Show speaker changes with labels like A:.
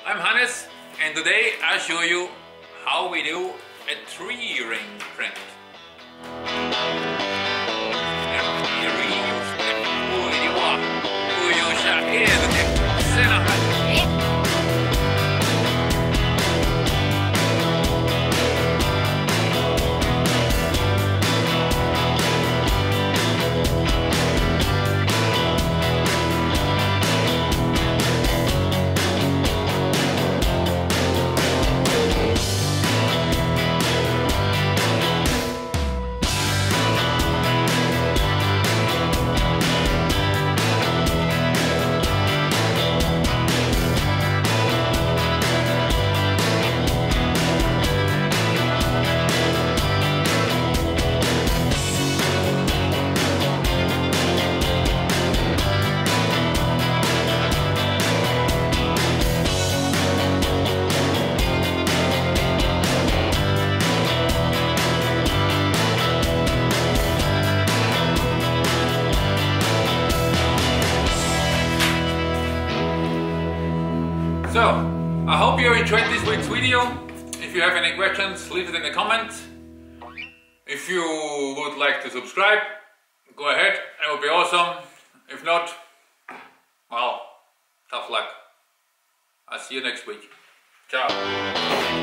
A: I'm Hannes, and today I'll show you how we do a 3-ring print. So, I hope you enjoyed this week's video. If you have any questions, leave it in the comments. If you would like to subscribe, go ahead, it would be awesome. If not, well, tough luck. I'll see you next week. Ciao.